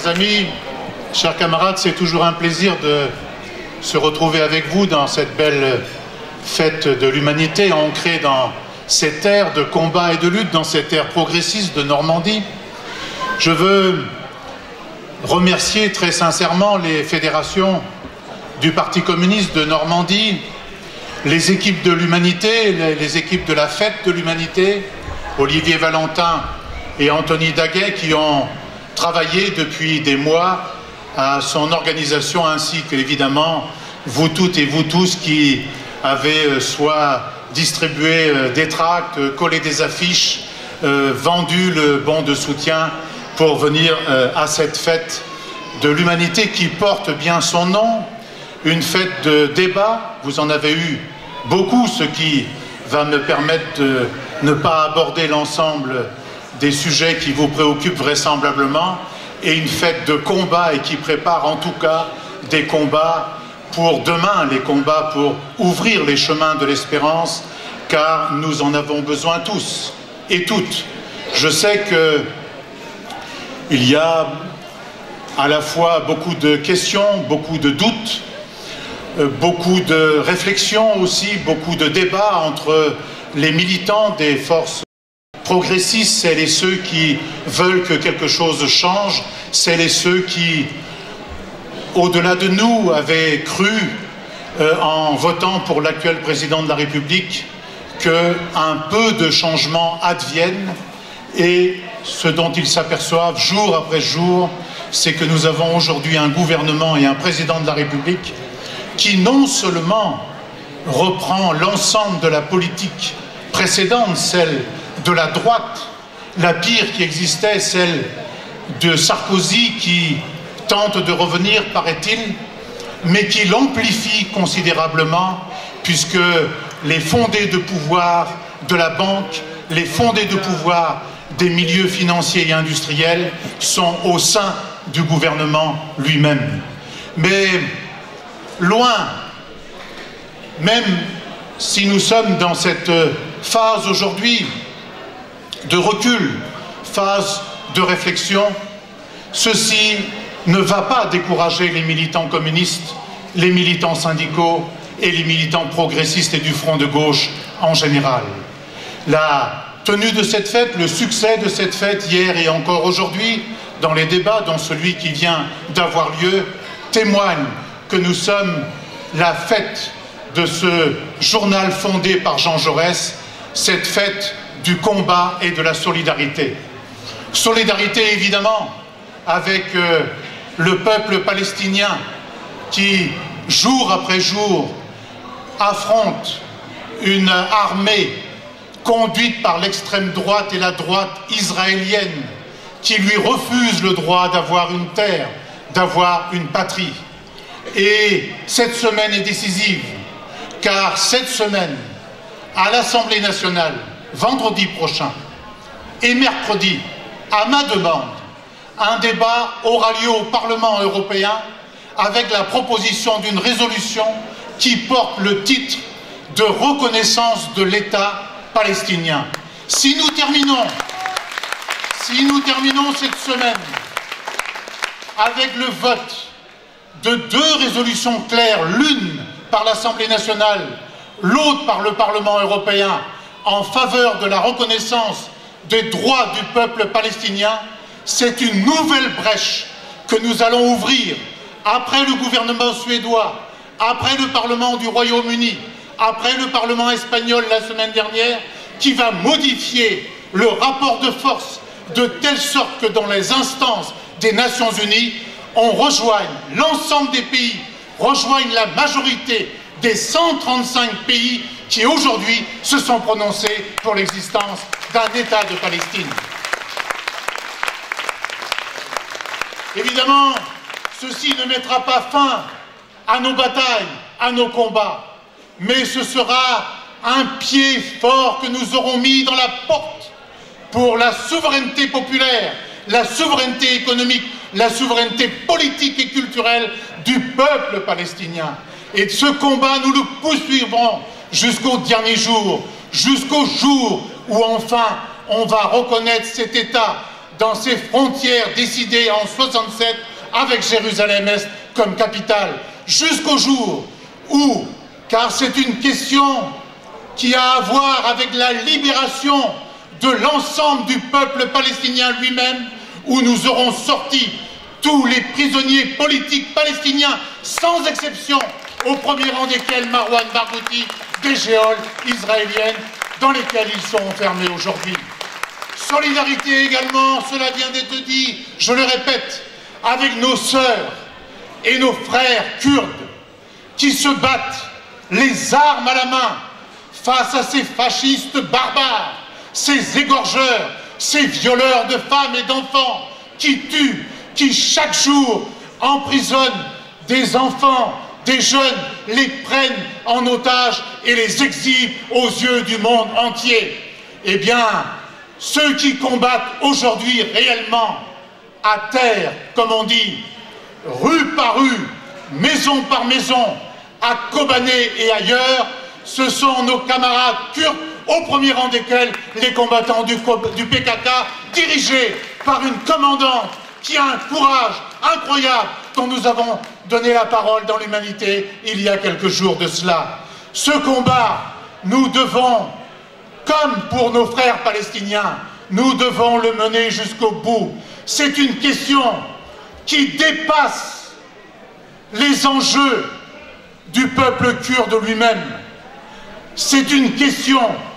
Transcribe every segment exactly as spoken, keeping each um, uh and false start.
chers amis, chers camarades, c'est toujours un plaisir de se retrouver avec vous dans cette belle fête de l'humanité, ancrée dans cette ère de combat et de lutte, dans cette ère progressiste de Normandie. Je veux remercier très sincèrement les fédérations du Parti communiste de Normandie, les équipes de l'humanité, les équipes de la fête de l'humanité, Olivier Valentin et Anthony Daguet, qui ont travaillé depuis des mois à son organisation, ainsi qu'évidemment vous toutes et vous tous qui avez soit distribué des tracts, collé des affiches, euh, vendu le bon de soutien pour venir euh, à cette fête de l'humanité qui porte bien son nom, une fête de débat. Vous en avez eu beaucoup, ce qui va me permettre de ne pas aborder l'ensemble des sujets qui vous préoccupent vraisemblablement, et une fête de combat et qui prépare en tout cas des combats pour demain, les combats pour ouvrir les chemins de l'espérance, car nous en avons besoin tous et toutes. Je sais qu'il y a à la fois beaucoup de questions, beaucoup de doutes, beaucoup de réflexions aussi, beaucoup de débats entre les militants des forces progressistes, celles et ceux qui veulent que quelque chose change, celles et ceux qui, au-delà de nous, avaient cru, euh, en votant pour l'actuel président de la République, qu'un peu de changement advienne, et ce dont ils s'aperçoivent jour après jour, c'est que nous avons aujourd'hui un gouvernement et un président de la République qui non seulement reprend l'ensemble de la politique précédente, celle de la droite, la pire qui existait, celle de Sarkozy qui tente de revenir, paraît-il, mais qui l'amplifie considérablement, puisque les fondés de pouvoir de la banque, les fondés de pouvoir des milieux financiers et industriels sont au sein du gouvernement lui-même. Mais loin, même si nous sommes dans cette phase aujourd'hui de recul, phase de réflexion, ceci ne va pas décourager les militants communistes, les militants syndicaux et les militants progressistes et du front de gauche en général. La tenue de cette fête, le succès de cette fête hier et encore aujourd'hui, dans les débats, dont celui qui vient d'avoir lieu, témoigne que nous sommes la fête de ce journal fondé par Jean Jaurès, cette fête du combat et de la solidarité. Solidarité évidemment avec euh, le peuple palestinien qui, jour après jour, affronte une armée conduite par l'extrême droite et la droite israélienne qui lui refuse le droit d'avoir une terre, d'avoir une patrie. Et cette semaine est décisive, car cette semaine, à l'Assemblée nationale, vendredi prochain et mercredi, à ma demande, un débat aura lieu au Parlement européen avec la proposition d'une résolution qui porte le titre de reconnaissance de l'État palestinien. Si nous terminons, si nous terminons cette semaine avec le vote de deux résolutions claires, l'une par l'Assemblée nationale, l'autre par le Parlement européen, en faveur de la reconnaissance des droits du peuple palestinien, c'est une nouvelle brèche que nous allons ouvrir après le gouvernement suédois, après le Parlement du Royaume-Uni, après le Parlement espagnol la semaine dernière, qui va modifier le rapport de force de telle sorte que dans les instances des Nations Unies, on rejoigne l'ensemble des pays, rejoigne la majorité des cent trente-cinq pays qui aujourd'hui se sont prononcés pour l'existence d'un État de Palestine. Évidemment, ceci ne mettra pas fin à nos batailles, à nos combats, mais ce sera un pied fort que nous aurons mis dans la porte pour la souveraineté populaire, la souveraineté économique, la souveraineté politique et culturelle du peuple palestinien. Et ce combat, nous le poursuivrons jusqu'au dernier jour, jusqu'au jour où enfin on va reconnaître cet État dans ses frontières décidées en soixante-sept avec Jérusalem-Est comme capitale, jusqu'au jour où, car c'est une question qui a à voir avec la libération de l'ensemble du peuple palestinien lui-même, où nous aurons sorti tous les prisonniers politiques palestiniens, sans exception, au premier rang desquels Marwan Barghouti, des géoles israéliennes, dans lesquelles ils sont enfermés aujourd'hui. Solidarité également, cela vient d'être dit, je le répète, avec nos sœurs et nos frères kurdes qui se battent les armes à la main face à ces fascistes barbares, ces égorgeurs, ces violeurs de femmes et d'enfants qui tuent, qui chaque jour emprisonnent des enfants, des jeunes, les prennent en otage et les exhibent aux yeux du monde entier. Eh bien, ceux qui combattent aujourd'hui réellement à terre, comme on dit, rue par rue, maison par maison, à Kobané et ailleurs, ce sont nos camarades kurdes, au premier rang desquels les combattants du, du P K K, dirigés par une commandante qui a un courage incroyable, dont nous avons donné la parole dans l'Humanité il y a quelques jours de cela. Ce combat, nous devons, comme pour nos frères palestiniens, nous devons le mener jusqu'au bout. C'est une question qui dépasse les enjeux du peuple kurde lui-même. C'est une question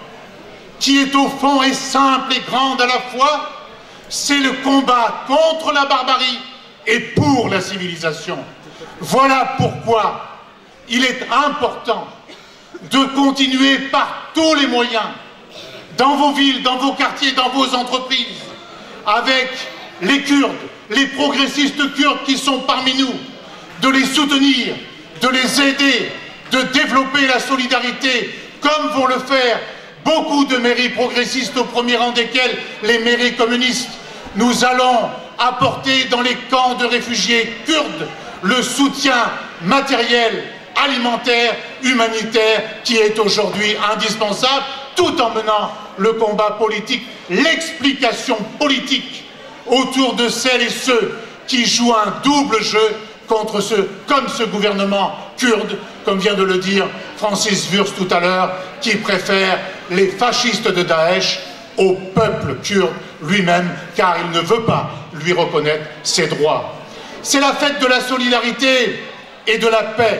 qui est au fond et simple et grande à la fois. C'est le combat contre la barbarie et pour la civilisation. Voilà pourquoi il est important de continuer par tous les moyens, dans vos villes, dans vos quartiers, dans vos entreprises, avec les Kurdes, les progressistes kurdes qui sont parmi nous, de les soutenir, de les aider, de développer la solidarité, comme vont le faire beaucoup de mairies progressistes, au premier rang desquelles les mairies communistes. Nous allons apporter dans les camps de réfugiés kurdes le soutien matériel, alimentaire, humanitaire qui est aujourd'hui indispensable, tout en menant le combat politique, l'explication politique autour de celles et ceux qui jouent un double jeu contre ceux, comme ce gouvernement kurde, comme vient de le dire Francis Wurst tout à l'heure, qui préfère les fascistes de Daesh au peuple kurde lui-même, car il ne veut pas lui reconnaître ses droits. C'est la fête de la solidarité et de la paix,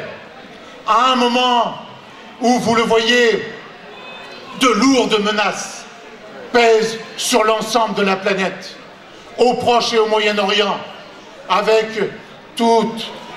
à un moment où, vous le voyez, de lourdes menaces pèsent sur l'ensemble de la planète, au Proche et au Moyen-Orient, avec tous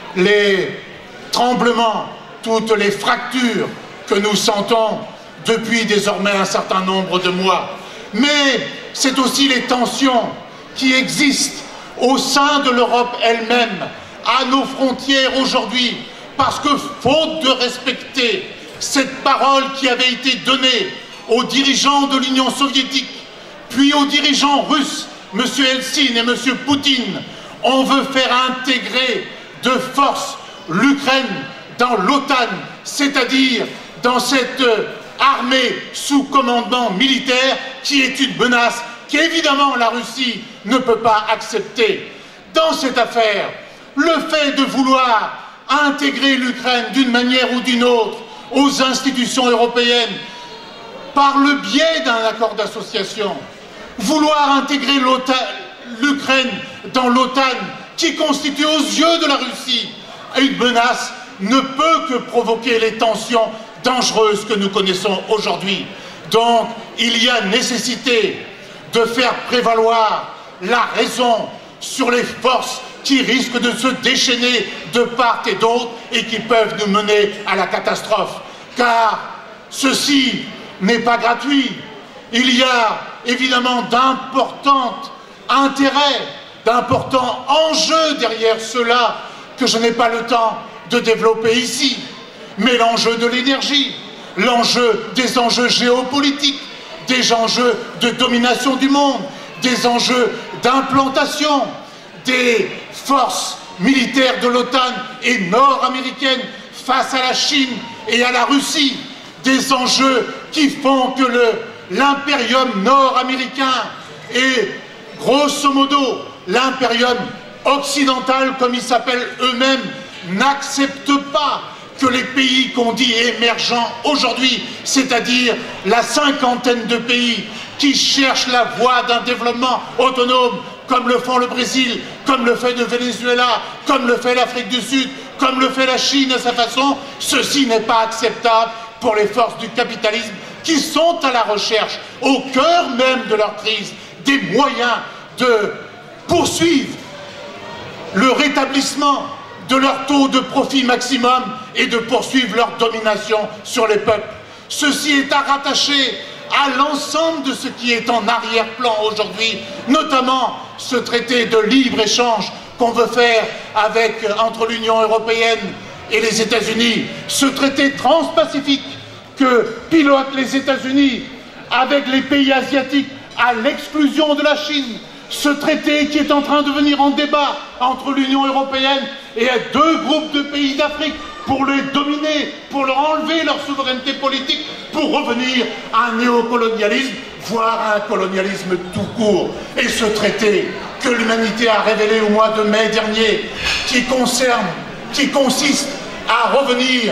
les tremblements, toutes les fractures que nous sentons depuis désormais un certain nombre de mois. Mais c'est aussi les tensions qui existent au sein de l'Europe elle-même, à nos frontières aujourd'hui, parce que faute de respecter cette parole qui avait été donnée aux dirigeants de l'Union soviétique, puis aux dirigeants russes, M. Eltsine et M. Poutine, on veut faire intégrer de force l'Ukraine dans l'OTAN, c'est-à-dire dans cette armée sous commandement militaire qui est une menace qu'évidemment la Russie ne peut pas accepter. Dans cette affaire, le fait de vouloir intégrer l'Ukraine d'une manière ou d'une autre aux institutions européennes par le biais d'un accord d'association, vouloir intégrer l'Ukraine dans l'OTAN qui constitue aux yeux de la Russie une menace ne peut que provoquer les tensions dangereuses que nous connaissons aujourd'hui. Donc, il y a nécessité de faire prévaloir la raison sur les forces qui risquent de se déchaîner de part et d'autre et qui peuvent nous mener à la catastrophe. Car ceci n'est pas gratuit. Il y a évidemment d'importants intérêts, d'importants enjeux derrière cela que je n'ai pas le temps de développer ici. Mais l'enjeu de l'énergie, l'enjeu des enjeux géopolitiques, des enjeux de domination du monde, des enjeux d'implantation, des forces militaires de l'OTAN et nord-américaines face à la Chine et à la Russie, des enjeux qui font que l'impérium nord-américain est Grosso modo, l'impérium occidental, comme ils s'appellent eux-mêmes, n'accepte pas que les pays qu'on dit émergents aujourd'hui, c'est-à-dire la cinquantaine de pays qui cherchent la voie d'un développement autonome, comme le font le Brésil, comme le fait le Venezuela, comme le fait l'Afrique du Sud, comme le fait la Chine à sa façon, ceci n'est pas acceptable pour les forces du capitalisme qui sont à la recherche, au cœur même de leur crise, des moyens de poursuivre le rétablissement de leur taux de profit maximum et de poursuivre leur domination sur les peuples. Ceci est à rattacher à l'ensemble de ce qui est en arrière-plan aujourd'hui, notamment ce traité de libre-échange qu'on veut faire avec, entre l'Union européenne et les États-Unis, ce traité transpacifique que pilotent les États-Unis avec les pays asiatiques à l'exclusion de la Chine, ce traité qui est en train de venir en débat entre l'Union européenne et deux groupes de pays d'Afrique pour les dominer, pour leur enlever leur souveraineté politique, pour revenir à un néocolonialisme, voire à un colonialisme tout court. Et ce traité que l'humanité a révélé au mois de mai dernier, qui concerne, qui consiste à revenir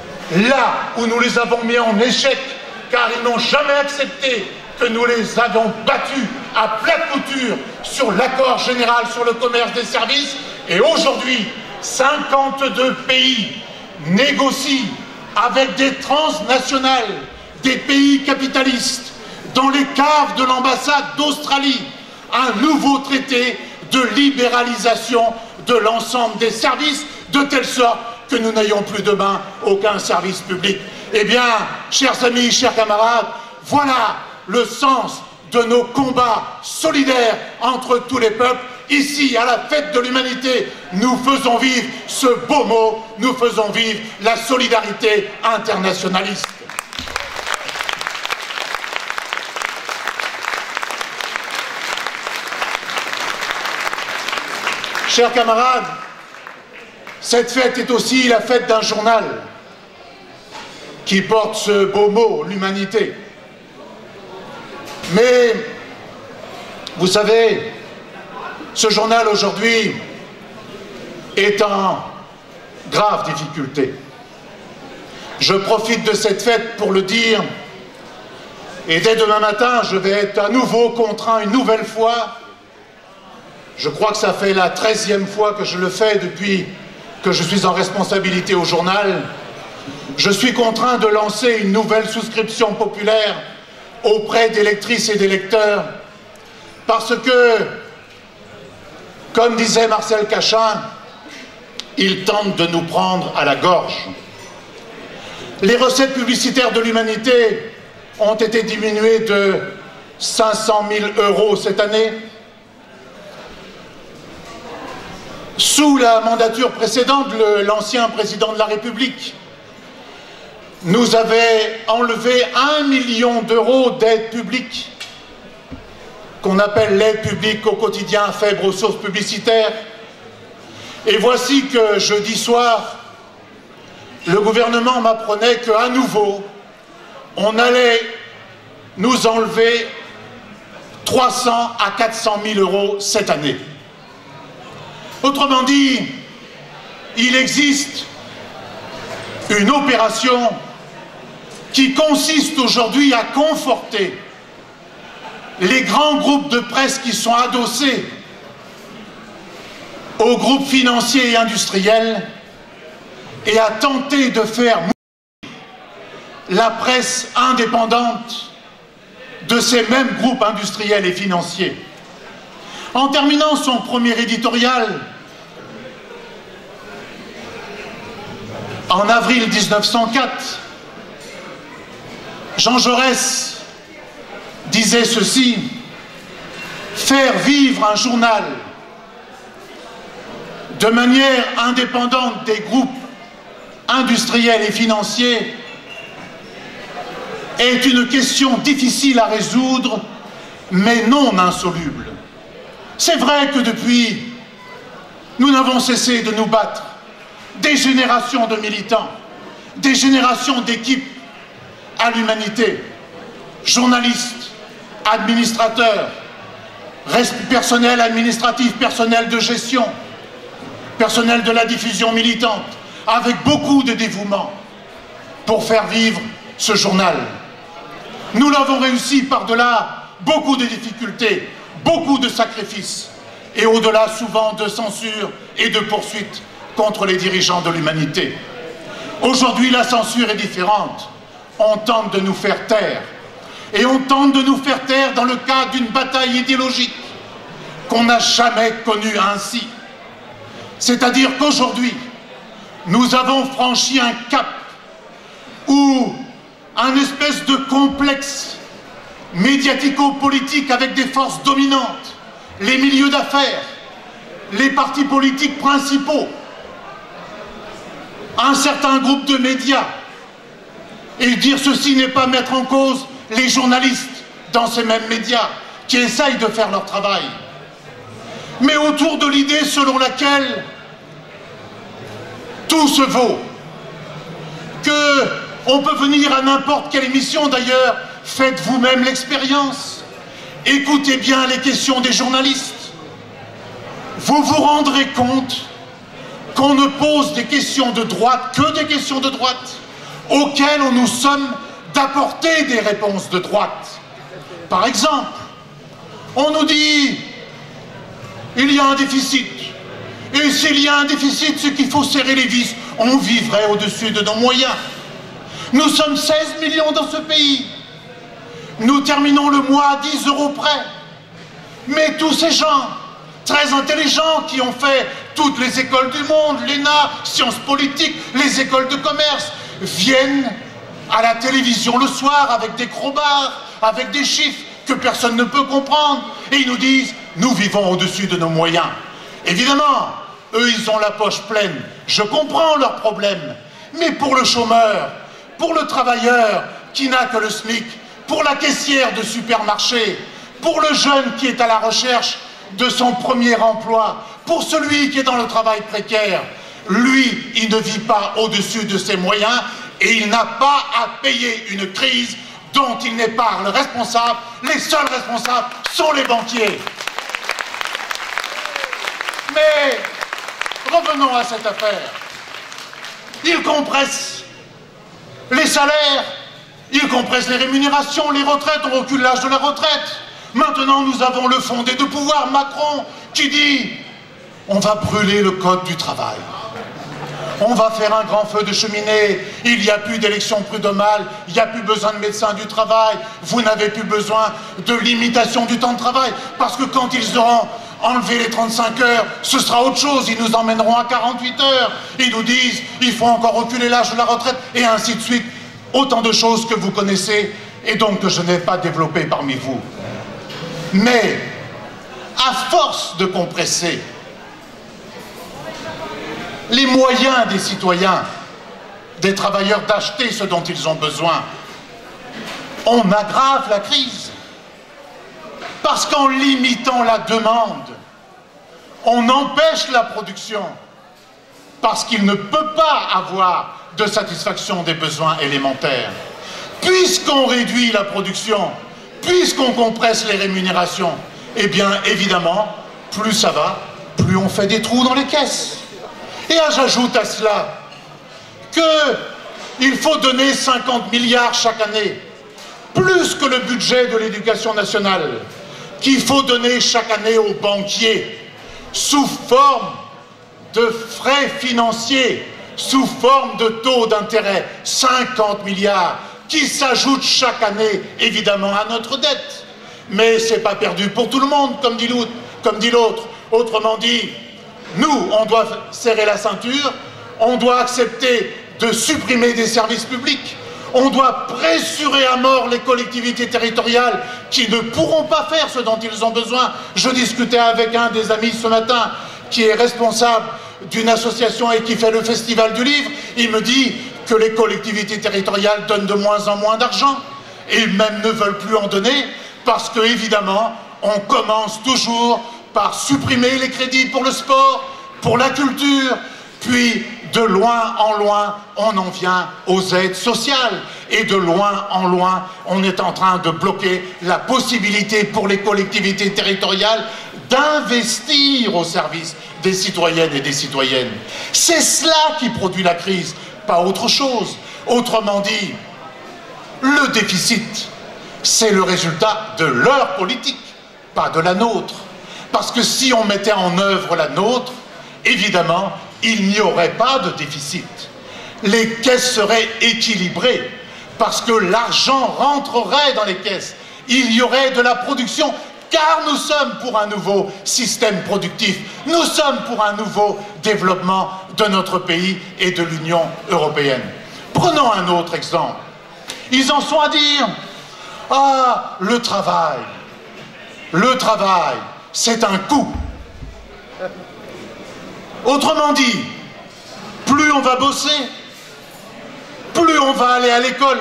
là où nous les avons mis en échec, car ils n'ont jamais accepté que nous les avons battus à plate couture sur l'accord général sur le commerce des services. Et aujourd'hui, cinquante-deux pays négocient avec des transnationales, des pays capitalistes, dans les caves de l'ambassade d'Australie, un nouveau traité de libéralisation de l'ensemble des services, de telle sorte que nous n'ayons plus demain aucun service public. Eh bien, chers amis, chers camarades, voilà le sens de nos combats solidaires entre tous les peuples. Ici, à la fête de l'humanité, nous faisons vivre ce beau mot, nous faisons vivre la solidarité internationaliste. Chers camarades, cette fête est aussi la fête d'un journal qui porte ce beau mot, l'humanité. Mais, vous savez, ce journal aujourd'hui est en grave difficulté. Je profite de cette fête pour le dire, et dès demain matin, je vais être à nouveau contraint une nouvelle fois. Je crois que ça fait la treizième fois que je le fais depuis que je suis en responsabilité au journal. Je suis contraint de lancer une nouvelle souscription populaire auprès des lectrices et des lecteurs, parce que, comme disait Marcel Cachin, ils tentent de nous prendre à la gorge. Les recettes publicitaires de l'humanité ont été diminuées de cinq cent mille euros cette année. Sous la mandature précédente, l'ancien président de la République nous avait enlevé un million d'euros d'aide publique, qu'on appelle l'aide publique au quotidien à faible ressources publicitaires. Et voici que jeudi soir, le gouvernement m'apprenait qu'à nouveau, on allait nous enlever trois cents à quatre cent mille euros cette année. Autrement dit, il existe une opération qui consiste aujourd'hui à conforter les grands groupes de presse qui sont adossés aux groupes financiers et industriels et à tenter de faire mourir la presse indépendante de ces mêmes groupes industriels et financiers. En terminant son premier éditorial en avril mille neuf cent quatre, Jean Jaurès disait ceci: faire vivre un journal de manière indépendante des groupes industriels et financiers est une question difficile à résoudre, mais non insoluble. C'est vrai que depuis, nous n'avons cessé de nous battre. Des générations de militants, des générations d'équipes à l'humanité, journalistes, administrateurs, personnel administratif, personnel de gestion, personnel de la diffusion militante, avec beaucoup de dévouement pour faire vivre ce journal. Nous l'avons réussi par-delà beaucoup de difficultés, beaucoup de sacrifices, et au-delà souvent de censure et de poursuites contre les dirigeants de l'humanité. Aujourd'hui, la censure est différente. On tente de nous faire taire. Et on tente de nous faire taire dans le cadre d'une bataille idéologique qu'on n'a jamais connue ainsi. C'est-à-dire qu'aujourd'hui, nous avons franchi un cap où un espèce de complexe médiatico-politique avec des forces dominantes, les milieux d'affaires, les partis politiques principaux, un certain groupe de médias, et dire ceci n'est pas mettre en cause les journalistes dans ces mêmes médias qui essayent de faire leur travail, mais autour de l'idée selon laquelle tout se vaut, que on peut venir à n'importe quelle émission. D'ailleurs, faites vous-même l'expérience, écoutez bien les questions des journalistes, vous vous rendrez compte qu'on ne pose des questions de droite que des questions de droite, auxquelles on nous sommes d'apporter des réponses de droite. Par exemple, on nous dit il y a un déficit, et s'il y a un déficit, c'est qu'il faut serrer les vis. On vivrait au-dessus de nos moyens. Nous sommes seize millions dans ce pays. Nous terminons le mois à dix euros près. Mais tous ces gens très intelligents qui ont fait toutes les écoles du monde, l'E N A, sciences politiques, les écoles de commerce, viennent à la télévision le soir avec des crobards, avec des chiffres que personne ne peut comprendre, et ils nous disent « nous vivons au-dessus de nos moyens ». Évidemment, eux, ils ont la poche pleine. Je comprends leurs problèmes. Mais pour le chômeur, pour le travailleur qui n'a que le SMIC, pour la caissière de supermarché, pour le jeune qui est à la recherche de son premier emploi, pour celui qui est dans le travail précaire, lui, il ne vit pas au-dessus de ses moyens et il n'a pas à payer une crise dont il n'est pas le responsable. Les seuls responsables sont les banquiers. Mais revenons à cette affaire. Ils compressent les salaires, ils compressent les rémunérations, les retraites, on recule l'âge de la retraite. Maintenant, nous avons le fondé de pouvoir, Macron, qui dit on va brûler le code du travail. On va faire un grand feu de cheminée, il n'y a plus d'élection prud'homale, il n'y a plus besoin de médecins du travail, vous n'avez plus besoin de limitation du temps de travail, parce que quand ils auront enlevé les trente-cinq heures, ce sera autre chose, ils nous emmèneront à quarante-huit heures, ils nous disent il faut encore reculer l'âge de la retraite, et ainsi de suite. Autant de choses que vous connaissez, et donc que je n'ai pas développées parmi vous. Mais, à force de compresser les moyens des citoyens, des travailleurs d'acheter ce dont ils ont besoin, on aggrave la crise. Parce qu'en limitant la demande, on empêche la production. Parce qu'il ne peut pas avoir de satisfaction des besoins élémentaires. Puisqu'on réduit la production, puisqu'on compresse les rémunérations, eh bien, évidemment, plus ça va, plus on fait des trous dans les caisses. Et j'ajoute à cela qu'il faut donner cinquante milliards chaque année, plus que le budget de l'éducation nationale, qu'il faut donner chaque année aux banquiers, sous forme de frais financiers, sous forme de taux d'intérêt, cinquante milliards, qui s'ajoutent chaque année, évidemment, à notre dette. Mais ce n'est pas perdu pour tout le monde, comme dit l'autre. Comme dit l'autre. Autrement dit, nous, on doit serrer la ceinture, on doit accepter de supprimer des services publics, on doit pressurer à mort les collectivités territoriales qui ne pourront pas faire ce dont ils ont besoin. Je discutais avec un des amis ce matin qui est responsable d'une association et qui fait le Festival du Livre. Il me dit que les collectivités territoriales donnent de moins en moins d'argent et même ne veulent plus en donner parce que, évidemment, on commence toujours par supprimer les crédits pour le sport, pour la culture, puis de loin en loin, on en vient aux aides sociales. Et de loin en loin, on est en train de bloquer la possibilité pour les collectivités territoriales d'investir au service des citoyennes et des citoyennes. C'est cela qui produit la crise, pas autre chose. Autrement dit, le déficit, c'est le résultat de leur politique, pas de la nôtre. Parce que si on mettait en œuvre la nôtre, évidemment, il n'y aurait pas de déficit. Les caisses seraient équilibrées, parce que l'argent rentrerait dans les caisses. Il y aurait de la production, car nous sommes pour un nouveau système productif. Nous sommes pour un nouveau développement de notre pays et de l'Union européenne. Prenons un autre exemple. Ils en sont à dire, ah, le travail, le travail, c'est un coût. Autrement dit, plus on va bosser, plus on va aller à l'école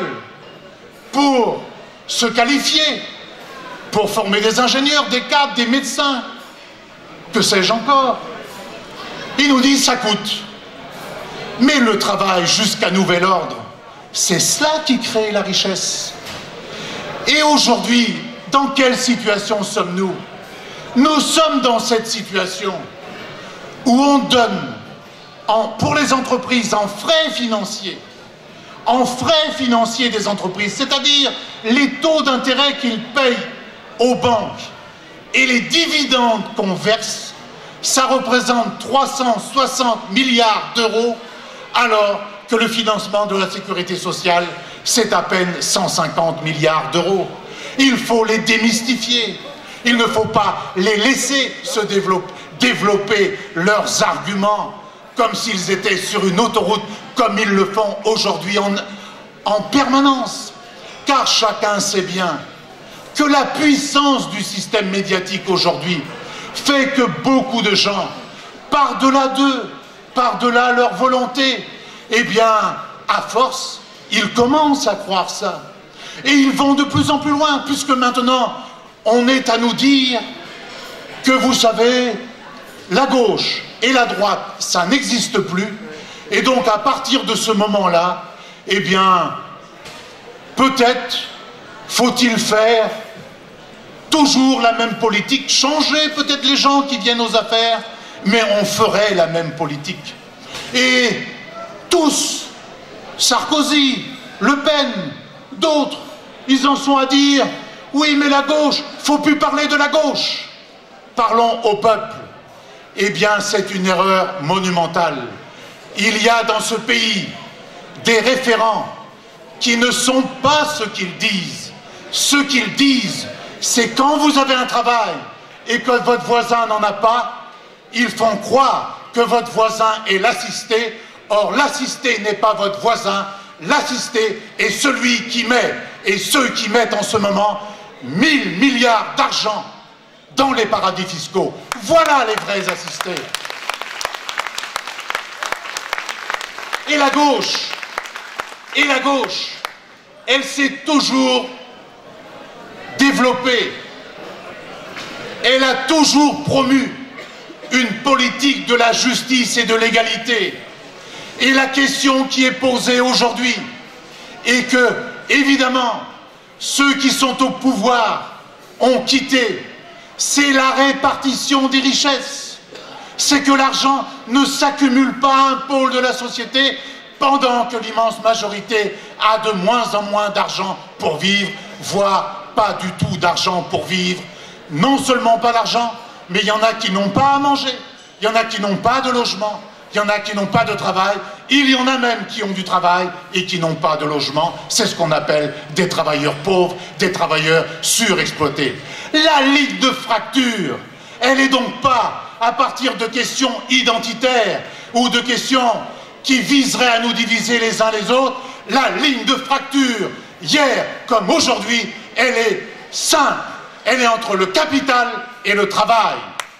pour se qualifier, pour former des ingénieurs, des cadres, des médecins, que sais-je encore. Ils nous disent ça coûte. Mais le travail jusqu'à nouvel ordre, c'est cela qui crée la richesse. Et aujourd'hui, dans quelle situation sommes-nous? Nous sommes dans cette situation où on donne, en, pour les entreprises, en frais financiers, en frais financiers des entreprises, c'est-à-dire les taux d'intérêt qu'ils payent aux banques et les dividendes qu'on verse, ça représente trois cent soixante milliards d'euros, alors que le financement de la sécurité sociale, c'est à peine cent cinquante milliards d'euros. Il faut les démystifier. Il ne faut pas les laisser se développer, développer leurs arguments comme s'ils étaient sur une autoroute, comme ils le font aujourd'hui en, en permanence. Car chacun sait bien que la puissance du système médiatique aujourd'hui fait que beaucoup de gens, par-delà d'eux, par-delà leur volonté, eh bien, à force, ils commencent à croire ça. Et ils vont de plus en plus loin, puisque maintenant, on est à nous dire que, vous savez, la gauche et la droite, ça n'existe plus. Et donc, à partir de ce moment-là, eh bien, peut-être faut-il faire toujours la même politique, changer peut-être les gens qui viennent aux affaires, mais on ferait la même politique. Et tous, Sarkozy, Le Pen, d'autres, ils en sont à dire, oui, mais la gauche, faut plus parler de la gauche. Parlons au peuple. Eh bien, c'est une erreur monumentale. Il y a dans ce pays des référents qui ne sont pas ce qu'ils disent. Ce qu'ils disent, c'est quand vous avez un travail et que votre voisin n'en a pas, ils font croire que votre voisin est l'assisté. Or, l'assisté n'est pas votre voisin. L'assisté est celui qui met, et ceux qui mettent en ce moment, mille milliards d'argent dans les paradis fiscaux. Voilà les vrais assistés. Et la gauche, et la gauche, elle s'est toujours développée. Elle a toujours promu une politique de la justice et de l'égalité. Et la question qui est posée aujourd'hui est que, évidemment, ceux qui sont au pouvoir ont quitté, c'est la répartition des richesses. C'est que l'argent ne s'accumule pas à un pôle de la société pendant que l'immense majorité a de moins en moins d'argent pour vivre, voire pas du tout d'argent pour vivre. Non seulement pas d'argent, mais il y en a qui n'ont pas à manger, il y en a qui n'ont pas de logement, il y en a qui n'ont pas de travail, il y en a même qui ont du travail et qui n'ont pas de logement. C'est ce qu'on appelle des travailleurs pauvres, des travailleurs surexploités. La ligne de fracture, elle n'est donc pas à partir de questions identitaires ou de questions qui viseraient à nous diviser les uns les autres. La ligne de fracture, hier comme aujourd'hui, elle est simple. Elle est entre le capital et le travail.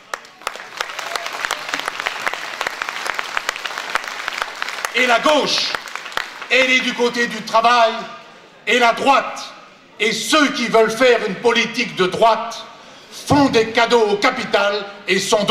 Et la gauche, elle est du côté du travail, et la droite, et ceux qui veulent faire une politique de droite, font des cadeaux au capital et sont donc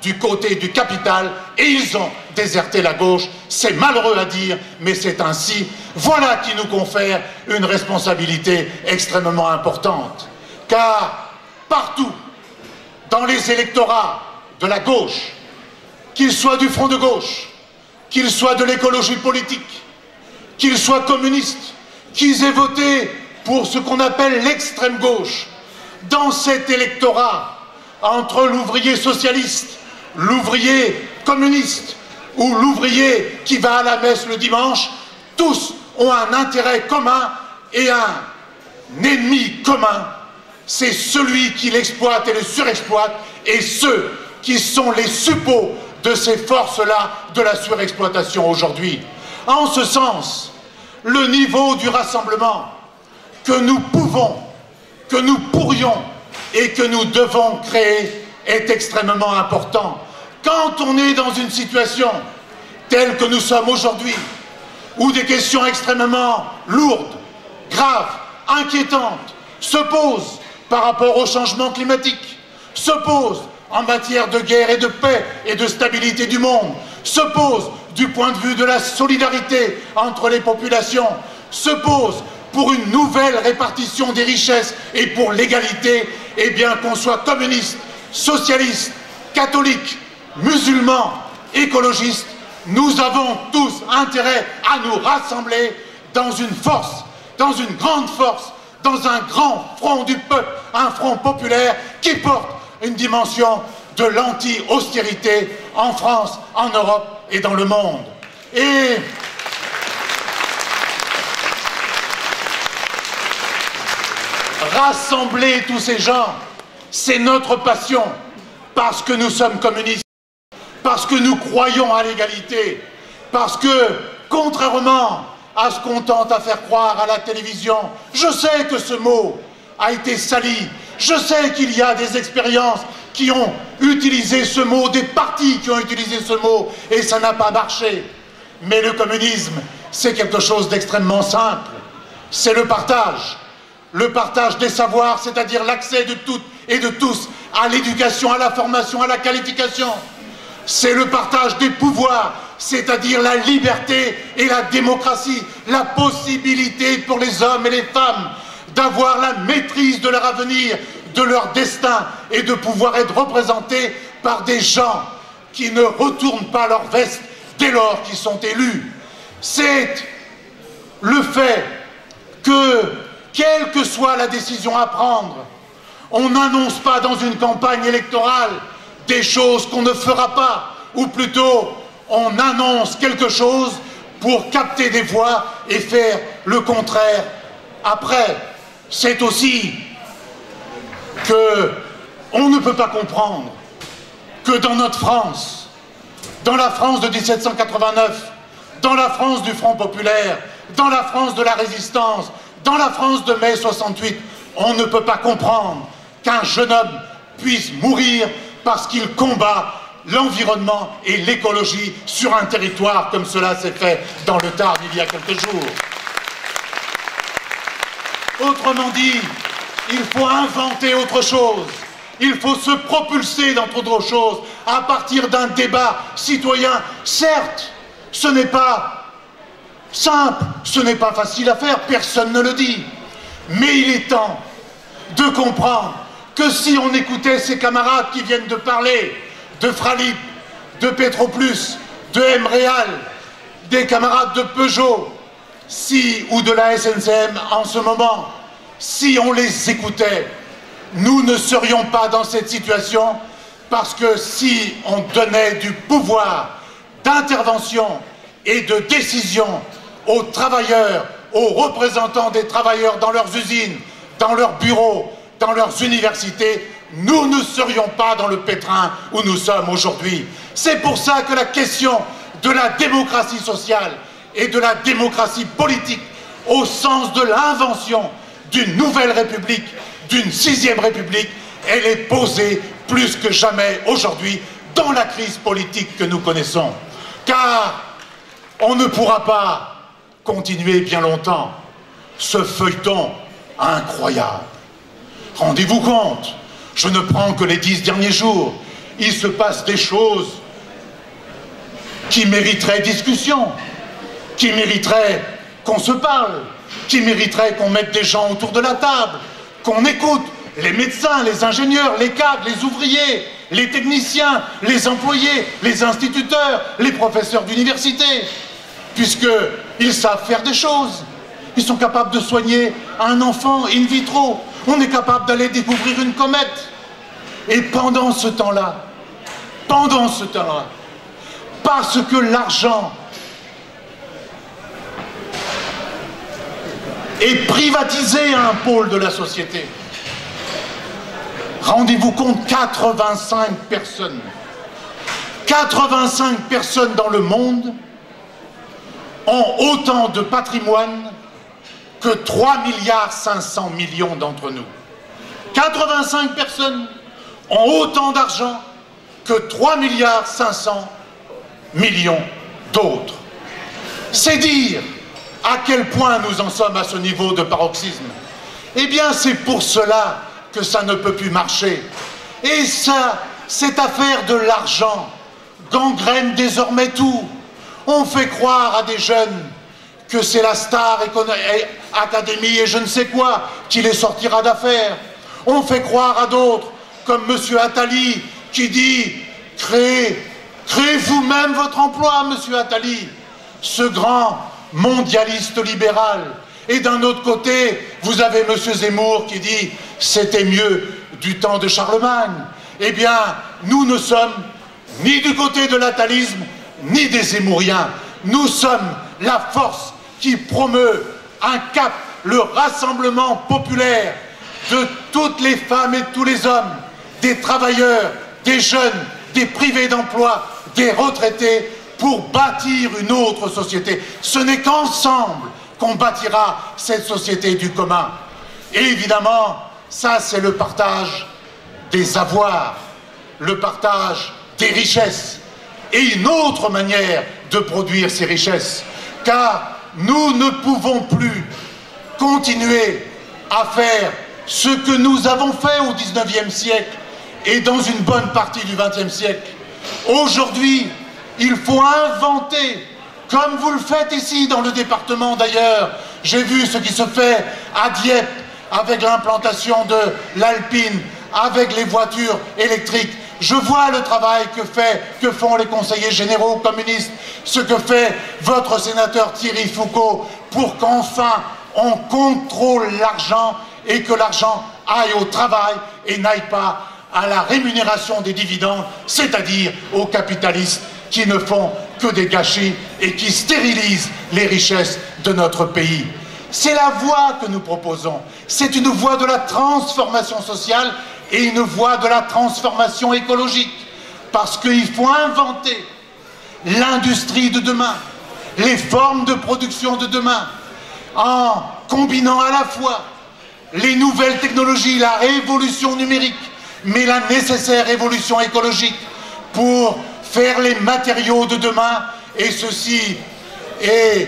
du côté du capital et ils ont déserté la gauche. C'est malheureux à dire, mais c'est ainsi. Voilà qui nous confère une responsabilité extrêmement importante. Car partout, dans les électorats de la gauche, qu'ils soient du front de gauche, qu'ils soient de l'écologie politique, qu'ils soient communistes, qu'ils aient voté pour ce qu'on appelle l'extrême gauche, dans cet électorat, entre l'ouvrier socialiste, l'ouvrier communiste ou l'ouvrier qui va à la messe le dimanche, tous ont un intérêt commun et un ennemi commun. C'est celui qui l'exploite et le surexploite et ceux qui sont les suppôts de ces forces-là de la surexploitation aujourd'hui. En ce sens, le niveau du rassemblement que nous pouvons, que nous pourrions et que nous devons créer est extrêmement important. Quand on est dans une situation telle que nous sommes aujourd'hui, où des questions extrêmement lourdes, graves, inquiétantes se posent par rapport au changement climatique, se posent en matière de guerre et de paix et de stabilité du monde, se posent du point de vue de la solidarité entre les populations, se posent pour une nouvelle répartition des richesses et pour l'égalité, eh bien qu'on soit communiste, socialiste, catholique, musulman, écologiste, nous avons tous intérêt à nous rassembler dans une force, dans une grande force, dans un grand front du peuple, un front populaire qui porte une dimension de l'anti-austérité en France, en Europe et dans le monde. Et rassembler tous ces gens, c'est notre passion, parce que nous sommes communistes, parce que nous croyons à l'égalité, parce que, contrairement à ce qu'on tente à faire croire à la télévision, je sais que ce mot a été sali, je sais qu'il y a des expériences qui ont utilisé ce mot, des partis qui ont utilisé ce mot, et ça n'a pas marché. Mais le communisme, c'est quelque chose d'extrêmement simple, c'est le partage. Le partage des savoirs, c'est-à-dire l'accès de toutes et de tous à l'éducation, à la formation, à la qualification. C'est le partage des pouvoirs, c'est-à-dire la liberté et la démocratie, la possibilité pour les hommes et les femmes d'avoir la maîtrise de leur avenir, de leur destin et de pouvoir être représentés par des gens qui ne retournent pas leur veste dès lors qu'ils sont élus. C'est le fait que, quelle que soit la décision à prendre, on n'annonce pas dans une campagne électorale des choses qu'on ne fera pas, ou plutôt on annonce quelque chose pour capter des voix et faire le contraire après. C'est aussi que on ne peut pas comprendre que dans notre France, dans la France de mille sept cent quatre-vingt-neuf, dans la France du Front populaire, dans la France de la Résistance, dans la France de mai soixante-huit, on ne peut pas comprendre qu'un jeune homme puisse mourir parce qu'il combat l'environnement et l'écologie sur un territoire comme cela s'est fait dans le Tarn il y a quelques jours. Autrement dit, il faut inventer autre chose. Il faut se propulser dans autre chose à partir d'un débat citoyen. Certes, ce n'est pas simple, ce n'est pas facile à faire, personne ne le dit. Mais il est temps de comprendre que si on écoutait ces camarades qui viennent de parler de Fralip, de Petroplus, de Emreal, des camarades de Peugeot, si, ou de la S N C M en ce moment, si on les écoutait, nous ne serions pas dans cette situation, parce que si on donnait du pouvoir d'intervention et de décision aux travailleurs, aux représentants des travailleurs dans leurs usines, dans leurs bureaux, dans leurs universités, nous ne serions pas dans le pétrin où nous sommes aujourd'hui. C'est pour ça que la question de la démocratie sociale et de la démocratie politique, au sens de l'invention d'une nouvelle république, d'une sixième république, elle est posée plus que jamais aujourd'hui dans la crise politique que nous connaissons. Car on ne pourra pas continuer bien longtemps ce feuilleton incroyable. Rendez-vous compte, je ne prends que les dix derniers jours. il se passe des choses qui mériteraient discussion, qui mériteraient qu'on se parle, qui mériteraient qu'on mette des gens autour de la table, qu'on écoute les médecins, les ingénieurs, les cadres, les ouvriers, les techniciens, les employés, les instituteurs, les professeurs d'université, puisqu'ils savent faire des choses. Ils sont capables de soigner un enfant in vitro. On est capable d'aller découvrir une comète. Et pendant ce temps-là, pendant ce temps-là, parce que l'argent est privatisé à un pôle de la société, rendez-vous compte, quatre-vingt-cinq personnes, quatre-vingt-cinq personnes dans le monde ont autant de patrimoine que trois milliards cinq cents millions d'entre nous. quatre-vingt-cinq personnes ont autant d'argent que trois milliards cinq cents millions d'autres. C'est dire à quel point nous en sommes à ce niveau de paroxysme. Eh bien, c'est pour cela que ça ne peut plus marcher. Et ça, cette affaire de l'argent gangrène désormais tout. On fait croire à des jeunes que c'est la Star Academy et je ne sais quoi qui les sortira d'affaires. On fait croire à d'autres, comme M. Attali, qui dit « Créez, créez vous-même votre emploi, M. Attali », ce grand mondialiste libéral. Et d'un autre côté, vous avez M. Zemmour qui dit « C'était mieux du temps de Charlemagne ». Eh bien, nous ne sommes ni du côté de l'atalisme, ni des Zemmouriens. Nous sommes la force qui promeut un cap, le rassemblement populaire de toutes les femmes et de tous les hommes, des travailleurs, des jeunes, des privés d'emploi, des retraités, pour bâtir une autre société. Ce n'est qu'ensemble qu'on bâtira cette société du commun. Et évidemment, ça c'est le partage des avoirs, le partage des richesses, et une autre manière de produire ces richesses, car nous ne pouvons plus continuer à faire ce que nous avons fait au dix-neuvième siècle et dans une bonne partie du vingtième siècle. Aujourd'hui, il faut inventer, comme vous le faites ici dans le département d'ailleurs. J'ai vu ce qui se fait à Dieppe avec l'implantation de l'Alpine, avec les voitures électriques. Je vois le travail que, fait, que font les conseillers généraux communistes, ce que fait votre sénateur Thierry Foucault pour qu'enfin on contrôle l'argent et que l'argent aille au travail et n'aille pas à la rémunération des dividendes, c'est-à-dire aux capitalistes qui ne font que des gâchis et qui stérilisent les richesses de notre pays. C'est la voie que nous proposons. C'est une voie de la transformation sociale et une voie de la transformation écologique. Parce qu'il faut inventer l'industrie de demain, les formes de production de demain, en combinant à la fois les nouvelles technologies, la révolution numérique, mais la nécessaire révolution écologique pour faire les matériaux de demain, et ceci est,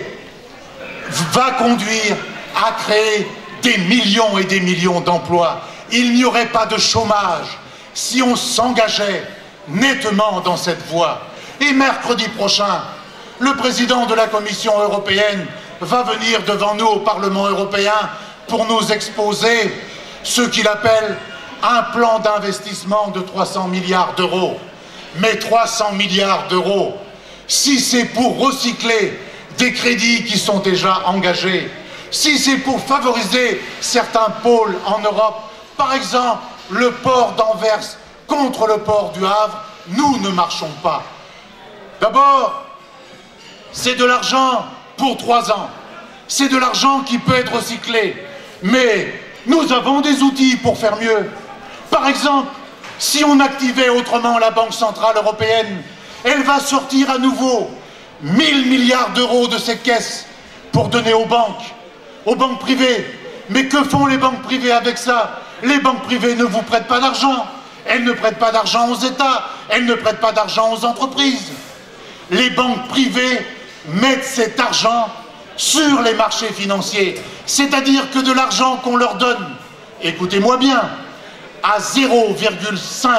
va conduire à créer des millions et des millions d'emplois. Il n'y aurait pas de chômage si on s'engageait nettement dans cette voie. Et mercredi prochain, le président de la Commission européenne va venir devant nous au Parlement européen pour nous exposer ce qu'il appelle un plan d'investissement de trois cents milliards d'euros. Mais trois cents milliards d'euros, si c'est pour recycler des crédits qui sont déjà engagés, si c'est pour favoriser certains pôles en Europe, par exemple le port d'Anvers contre le port du Havre, nous ne marchons pas. D'abord, c'est de l'argent pour trois ans, c'est de l'argent qui peut être recyclé, mais nous avons des outils pour faire mieux. Par exemple, si on activait autrement la Banque Centrale Européenne, elle va sortir à nouveau mille milliards d'euros de ses caisses pour donner aux banques, aux banques privées. Mais que font les banques privées avec ça? Les banques privées ne vous prêtent pas d'argent, elles ne prêtent pas d'argent aux États, elles ne prêtent pas d'argent aux entreprises. Les banques privées mettent cet argent sur les marchés financiers, c'est-à-dire que de l'argent qu'on leur donne, écoutez-moi bien, à zéro virgule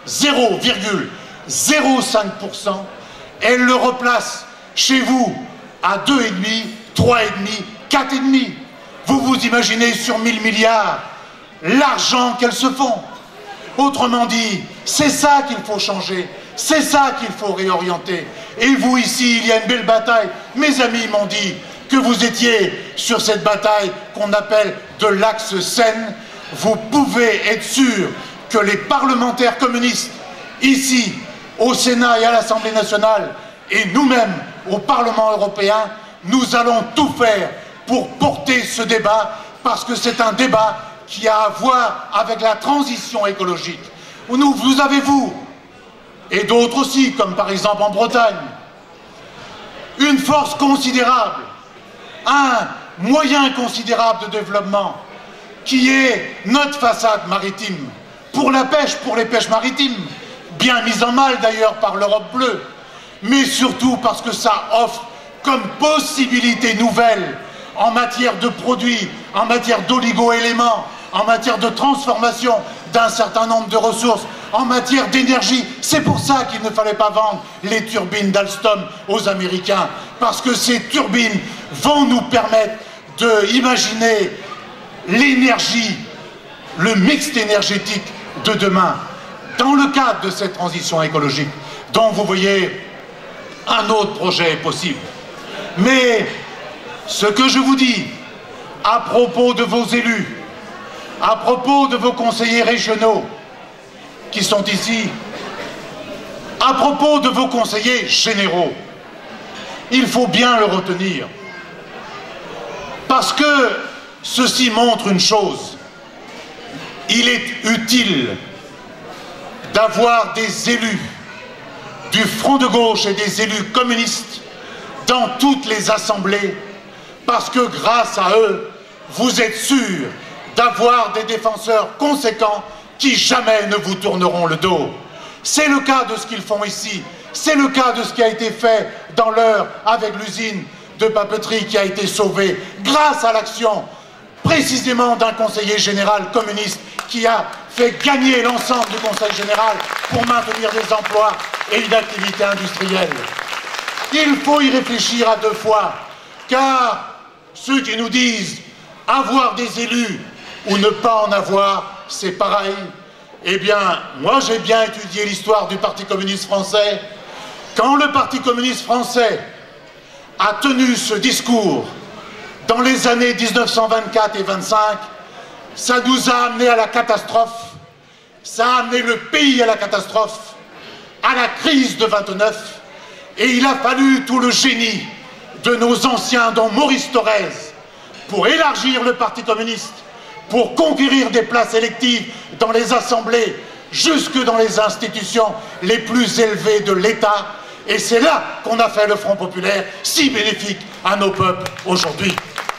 zéro virgule zéro cinq pour cent, elle le replace chez vous à deux virgule cinq, trois virgule cinq, quatre virgule cinq. Vous vous imaginez sur mille milliards l'argent qu'elles se font. Autrement dit, c'est ça qu'il faut changer, c'est ça qu'il faut réorienter. Et vous ici, il y a une belle bataille. Mes amis m'ont dit que vous étiez sur cette bataille qu'on appelle de l'axe Seine. Vous pouvez être sûr que les parlementaires communistes, ici, au Sénat et à l'Assemblée nationale, et nous-mêmes, au Parlement européen, nous allons tout faire pour porter ce débat, parce que c'est un débat qui a à voir avec la transition écologique. Nous, vous avez, vous, et d'autres aussi, comme par exemple en Bretagne, une force considérable, un moyen considérable de développement, qui est notre façade maritime, pour la pêche, pour les pêches maritimes, bien mise en mal d'ailleurs par l'Europe bleue, mais surtout parce que ça offre comme possibilité nouvelle en matière de produits, en matière d'oligo-éléments, en matière de transformation d'un certain nombre de ressources, en matière d'énergie. C'est pour ça qu'il ne fallait pas vendre les turbines d'Alstom aux Américains, parce que ces turbines vont nous permettre d'imaginer l'énergie, le mix énergétique de demain, dans le cadre de cette transition écologique. Donc vous voyez, un autre projet est possible. Mais ce que je vous dis à propos de vos élus, à propos de vos conseillers régionaux qui sont ici, à propos de vos conseillers généraux, il faut bien le retenir. Parce que ceci montre une chose, il est utile d'avoir des élus du Front de gauche et des élus communistes dans toutes les assemblées, parce que grâce à eux, vous êtes sûrs d'avoir des défenseurs conséquents qui jamais ne vous tourneront le dos. C'est le cas de ce qu'ils font ici, c'est le cas de ce qui a été fait dans l'Eure avec l'usine de papeterie qui a été sauvée grâce à l'action précisément d'un conseiller général communiste qui a fait gagner l'ensemble du conseil général pour maintenir des emplois et une activité industrielle. Il faut y réfléchir à deux fois, car ceux qui nous disent avoir des élus ou ne pas en avoir, c'est pareil. Eh bien, moi j'ai bien étudié l'histoire du Parti communiste français. Quand le Parti communiste français a tenu ce discours dans les années mille neuf cent vingt-quatre et vingt-cinq, ça nous a amené à la catastrophe, ça a amené le pays à la catastrophe, à la crise de vingt-neuf, et il a fallu tout le génie de nos anciens, dont Maurice Thorez, pour élargir le Parti communiste, pour conquérir des places électives dans les assemblées, jusque dans les institutions les plus élevées de l'État. Et c'est là qu'on a fait le Front populaire, si bénéfique à nos peuples aujourd'hui.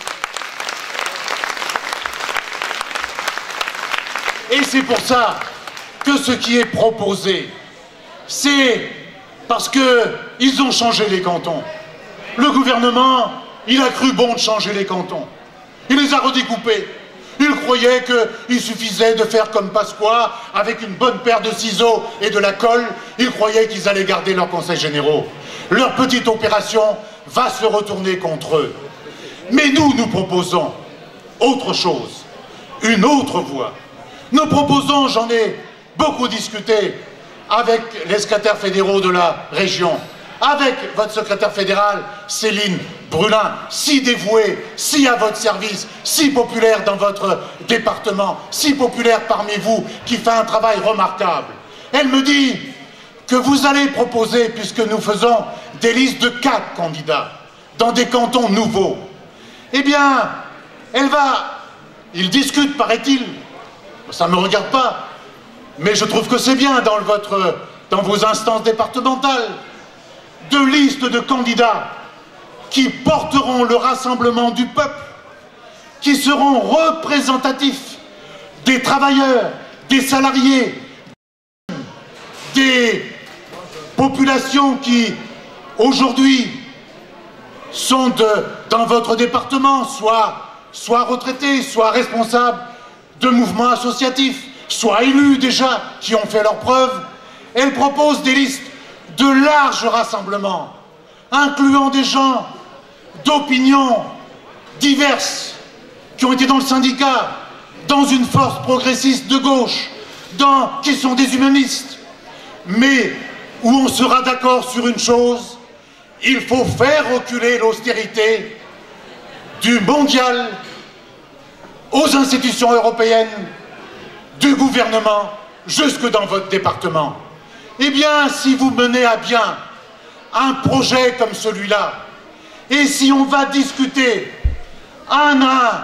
Et c'est pour ça que ce qui est proposé, c'est parce qu'ils ont changé les cantons. Le gouvernement, il a cru bon de changer les cantons. Il les a redécoupés. Il croyait qu'il suffisait de faire comme Pasqua, avec une bonne paire de ciseaux et de la colle. Il croyait qu'ils allaient garder leurs conseils généraux. Leur petite opération va se retourner contre eux. Mais nous, nous proposons autre chose, une autre voie. Nous proposons, j'en ai beaucoup discuté avec les secrétaires fédéraux de la région, avec votre secrétaire fédérale, Céline Brulin, si dévouée, si à votre service, si populaire dans votre département, si populaire parmi vous, qui fait un travail remarquable. Elle me dit que vous allez proposer, puisque nous faisons des listes de quatre candidats dans des cantons nouveaux, eh bien, elle va, il discute, paraît-il, ça ne me regarde pas, mais je trouve que c'est bien dans, votre, dans vos instances départementales, de listes de candidats qui porteront le rassemblement du peuple, qui seront représentatifs des travailleurs, des salariés, des populations qui, aujourd'hui, sont de, dans votre département, soit, soit retraités, soit responsables de mouvements associatifs, soit élus déjà, qui ont fait leurs preuves, Elle propose des listes de larges rassemblements, incluant des gens d'opinions diverses, qui ont été dans le syndicat, dans une force progressiste de gauche, dans, qui sont des humanistes, mais où on sera d'accord sur une chose: il faut faire reculer l'austérité du mondial aux institutions européennes, du gouvernement, jusque dans votre département. Eh bien, si vous menez à bien un projet comme celui-là, et si on va discuter un à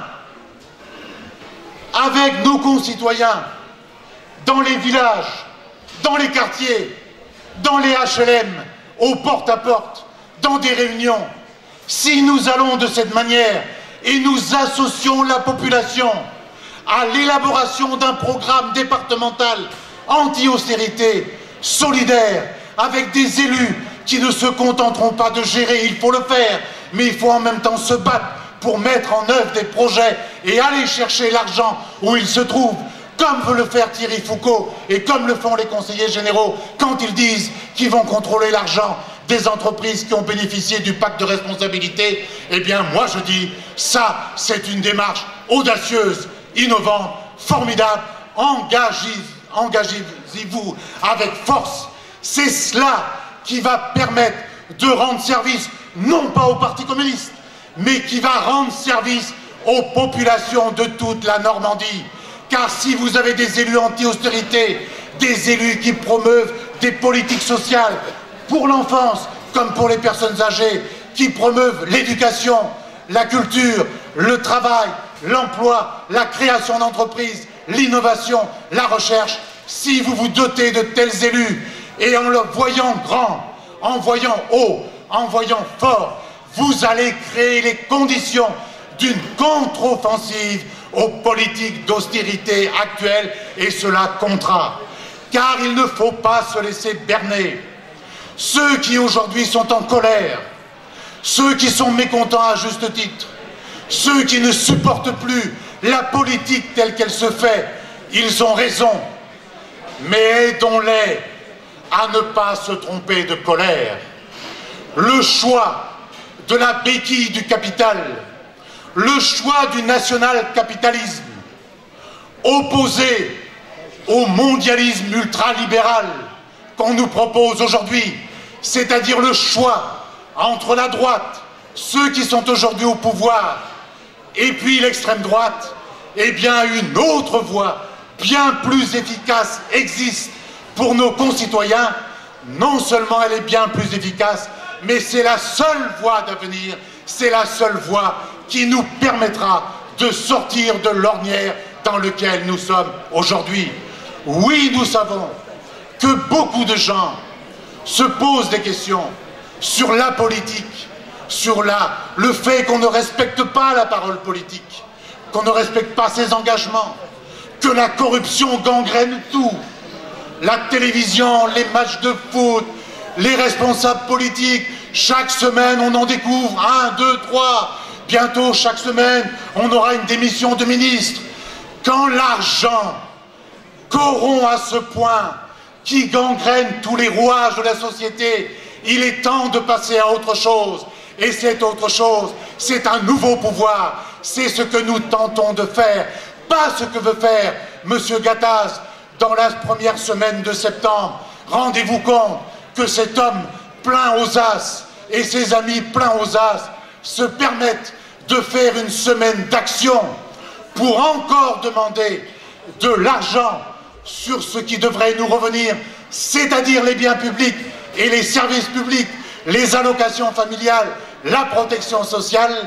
un avec nos concitoyens, dans les villages, dans les quartiers, dans les H L M, au porte-à-porte, dans des réunions, si nous allons de cette manière et nous associons la population à l'élaboration d'un programme départemental anti-austérité, solidaire, avec des élus qui ne se contenteront pas de gérer, il faut le faire, mais il faut en même temps se battre pour mettre en œuvre des projets et aller chercher l'argent où il se trouve, comme veut le faire Thierry Foucault et comme le font les conseillers généraux quand ils disent qu'ils vont contrôler l'argent des entreprises qui ont bénéficié du pacte de responsabilité. Eh bien, moi je dis, ça, c'est une démarche audacieuse, innovante, formidable. Engagez, engagez-vous avec force. C'est cela qui va permettre de rendre service, non pas au Parti communiste, mais qui va rendre service aux populations de toute la Normandie. Car si vous avez des élus anti-austérité, des élus qui promeuvent des politiques sociales pour l'enfance comme pour les personnes âgées, qui promeuvent l'éducation, la culture, le travail, l'emploi, la création d'entreprises, l'innovation, la recherche, si vous vous dotez de tels élus et en le voyant grand, en voyant haut, en voyant fort, vous allez créer les conditions d'une contre-offensive aux politiques d'austérité actuelles, et cela comptera. Car il ne faut pas se laisser berner. Ceux qui aujourd'hui sont en colère, ceux qui sont mécontents à juste titre, ceux qui ne supportent plus la politique telle qu'elle se fait, ils ont raison. Mais aidons-les à ne pas se tromper de colère. Le choix de la béquille du capital, le choix du national-capitalisme, opposé au mondialisme ultralibéral qu'on nous propose aujourd'hui, c'est-à-dire le choix entre la droite, ceux qui sont aujourd'hui au pouvoir, et puis l'extrême droite, eh bien une autre voie bien plus efficace existe pour nos concitoyens. Non seulement elle est bien plus efficace, mais c'est la seule voie d'avenir, c'est la seule voie qui nous permettra de sortir de l'ornière dans laquelle nous sommes aujourd'hui. Oui, nous savons que beaucoup de gens se posent des questions sur la politique, sur la, le fait qu'on ne respecte pas la parole politique, qu'on ne respecte pas ses engagements, que la corruption gangrène tout. La télévision, les matchs de foot, les responsables politiques, chaque semaine on en découvre un, deux, trois. Bientôt, chaque semaine, on aura une démission de ministre. Quand l'argent corrompt à ce point, qui gangrène tous les rouages de la société, il est temps de passer à autre chose. Et cette autre chose, c'est un nouveau pouvoir. C'est ce que nous tentons de faire, pas ce que veut faire M. Gattaz dans la première semaine de septembre. Rendez-vous compte que cet homme plein aux as et ses amis pleins aux as se permettent de faire une semaine d'action pour encore demander de l'argent sur ce qui devrait nous revenir, c'est-à-dire les biens publics et les services publics, les allocations familiales, la protection sociale,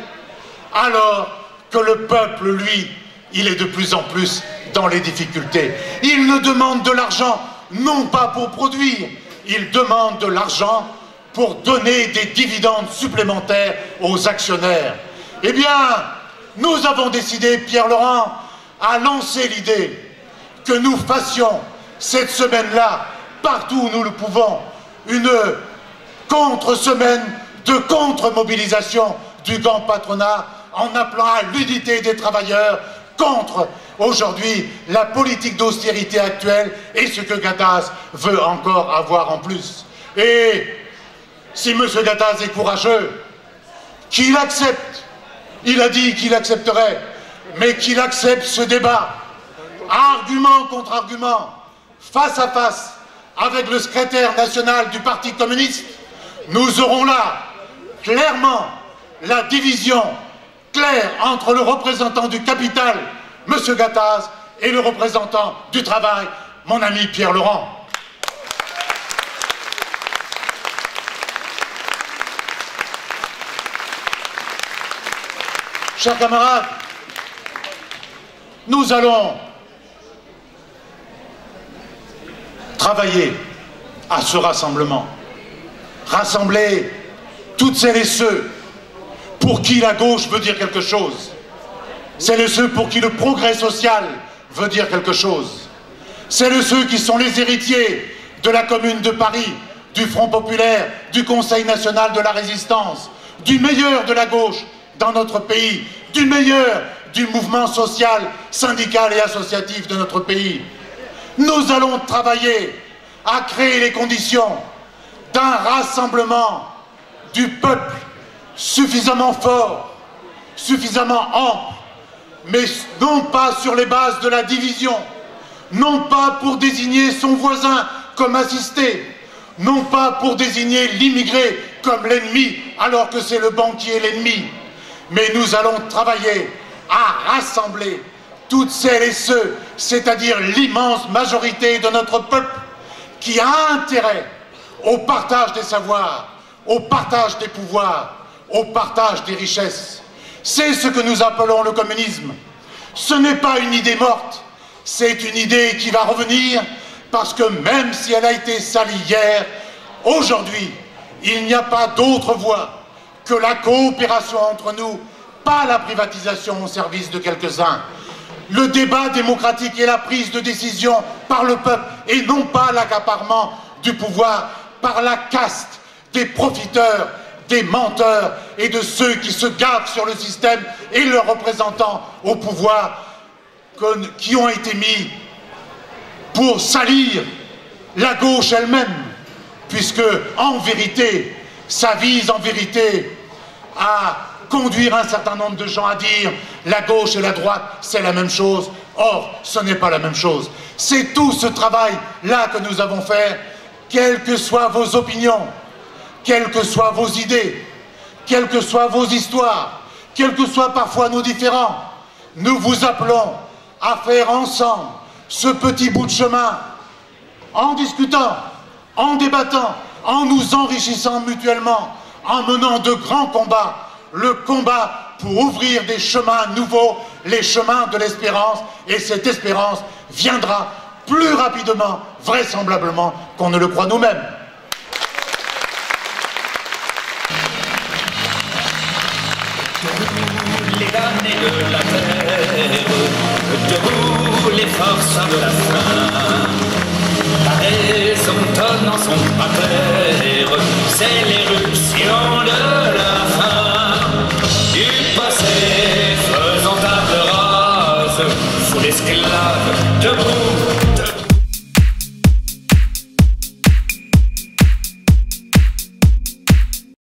alors que le peuple, lui, il est de plus en plus dans les difficultés. Il ne demande de l'argent non pas pour produire, il demande de l'argent pour donner des dividendes supplémentaires aux actionnaires. Eh bien, nous avons décidé, Pierre Laurent, à lancer l'idée que nous fassions cette semaine-là, partout où nous le pouvons, une contre-semaine de contre-mobilisation du grand patronat en appelant à l'unité des travailleurs contre aujourd'hui la politique d'austérité actuelle et ce que Gattaz veut encore avoir en plus. Et si M. Gattaz est courageux, qu'il accepte, il a dit qu'il accepterait, mais qu'il accepte ce débat, argument contre argument, face à face, avec le secrétaire national du Parti communiste, nous aurons là, clairement, la division claire entre le représentant du capital, M. Gattaz, et le représentant du travail, mon ami Pierre Laurent. Chers camarades, nous allons travailler à ce rassemblement. Rassembler toutes celles et ceux pour qui la gauche veut dire quelque chose. Celles et ceux pour qui le progrès social veut dire quelque chose. Celles et ceux qui sont les héritiers de la Commune de Paris, du Front populaire, du Conseil national de la résistance, du meilleur de la gauche dans notre pays, du meilleur du mouvement social, syndical et associatif de notre pays. Nous allons travailler à créer les conditions d'un rassemblement du peuple suffisamment fort, suffisamment ample, mais non pas sur les bases de la division, non pas pour désigner son voisin comme assisté, non pas pour désigner l'immigré comme l'ennemi, alors que c'est le banquier l'ennemi, mais nous allons travailler à rassembler toutes celles et ceux, c'est-à-dire l'immense majorité de notre peuple, qui a intérêt au partage des savoirs, au partage des pouvoirs, au partage des richesses. C'est ce que nous appelons le communisme. Ce n'est pas une idée morte, c'est une idée qui va revenir, parce que même si elle a été salie hier, aujourd'hui, il n'y a pas d'autre voie que la coopération entre nous, pas la privatisation au service de quelques-uns. Le débat démocratique et la prise de décision par le peuple, et non pas l'accaparement du pouvoir par la caste des profiteurs, des menteurs et de ceux qui se gardent sur le système et leurs représentants au pouvoir qui ont été mis pour salir la gauche elle-même, puisque en vérité, ça vise en vérité à conduire un certain nombre de gens à dire la gauche et la droite, c'est la même chose. Or, ce n'est pas la même chose. C'est tout ce travail-là que nous avons fait, quelles que soient vos opinions, quelles que soient vos idées, quelles que soient vos histoires, quels que soient parfois nos différends. Nous vous appelons à faire ensemble ce petit bout de chemin en discutant, en débattant, en nous enrichissant mutuellement, en menant de grands combats, le combat pour ouvrir des chemins nouveaux, les chemins de l'espérance, et cette espérance viendra plus rapidement, vraisemblablement, qu'on ne le croit nous-mêmes. Les damnés de la terre, debout les forçats de la faim, la raison donne en son pater, c'est l'éruption de la fin, du passé faisant table rase, sous l'esclave debout.